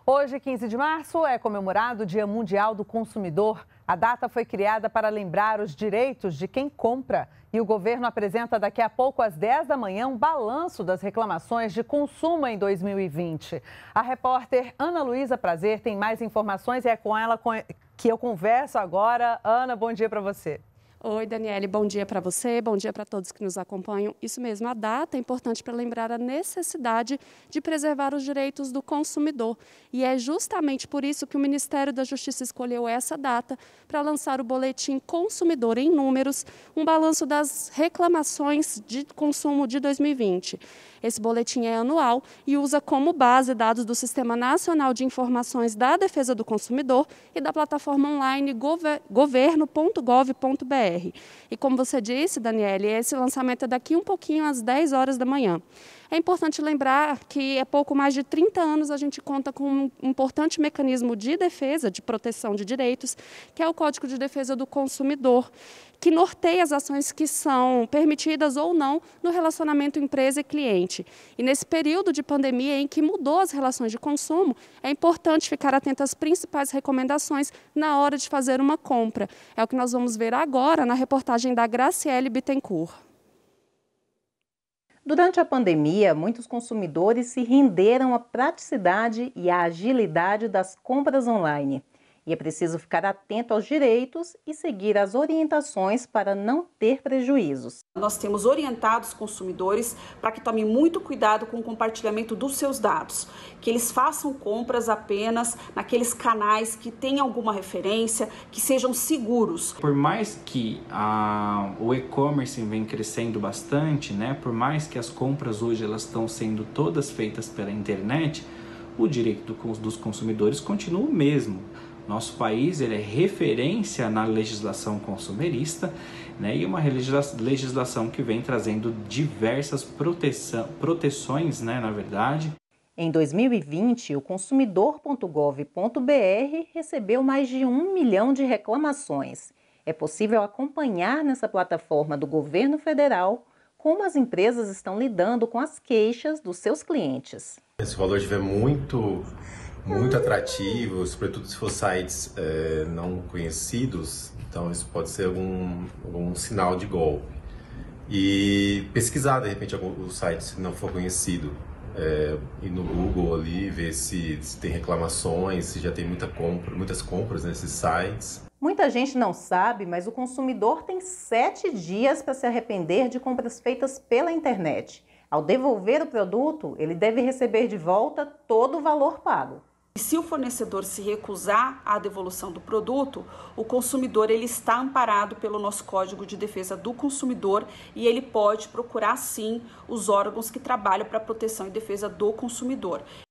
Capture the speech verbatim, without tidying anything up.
Hoje, quinze de março, é comemorado o Dia Mundial do Consumidor. A data foi criada para lembrar os direitos de quem compra. E o governo apresenta daqui a pouco, às dez da manhã, um balanço das reclamações de consumo em dois mil e vinte. A repórter Ana Luísa Prazer tem mais informações e é com ela que eu converso agora. Ana, bom dia para você. Oi, Daniele, bom dia para você, bom dia para todos que nos acompanham. Isso mesmo, a data é importante para lembrar a necessidade de preservar os direitos do consumidor. E é justamente por isso que o Ministério da Justiça escolheu essa data para lançar o Boletim Consumidor em Números, um balanço das reclamações de consumo de dois mil e vinte. Esse boletim é anual e usa como base dados do Sistema Nacional de Informações da Defesa do Consumidor e da plataforma online governo ponto gov ponto br. E como você disse, Daniele, esse lançamento é daqui um pouquinho às dez horas da manhã. É importante lembrar que há pouco mais de trinta anos a gente conta com um importante mecanismo de defesa, de proteção de direitos, que é o Código de Defesa do Consumidor, que norteia as ações que são permitidas ou não no relacionamento empresa e cliente. E nesse período de pandemia em que mudou as relações de consumo, é importante ficar atento às principais recomendações na hora de fazer uma compra. É o que nós vamos ver agora na reportagem da Graciele Bittencourt. Durante a pandemia, muitos consumidores se renderam à praticidade e à agilidade das compras online. E é preciso ficar atento aos direitos e seguir as orientações para não ter prejuízos. Nós temos orientado os consumidores para que tomem muito cuidado com o compartilhamento dos seus dados, que eles façam compras apenas naqueles canais que tenham alguma referência, que sejam seguros. Por mais que a, o e-commerce vem crescendo bastante, né, por mais que as compras hoje elas estão sendo todas feitas pela internet, o direito do, dos consumidores continua o mesmo. Nosso país ele é referência na legislação consumerista, né, e uma legislação que vem trazendo diversas proteção, proteções, né, na verdade. Em dois mil e vinte, o consumidor ponto gov ponto br recebeu mais de um milhão de reclamações. É possível acompanhar nessa plataforma do governo federal como as empresas estão lidando com as queixas dos seus clientes. Se o valor estiver muito... muito atrativo, sobretudo se for sites é, não conhecidos, então isso pode ser algum, algum sinal de golpe. E pesquisar, de repente, o site se não for conhecido, é, ir no Google ali, ver se, se tem reclamações, se já tem muita compra, muitas compras nesses sites. Muita gente não sabe, mas o consumidor tem sete dias para se arrepender de compras feitas pela internet. Ao devolver o produto, ele deve receber de volta todo o valor pago. Se o fornecedor se recusar à devolução do produto, o consumidor ele está amparado pelo nosso Código de Defesa do Consumidor e ele pode procurar, sim, os órgãos que trabalham para a proteção e defesa do consumidor.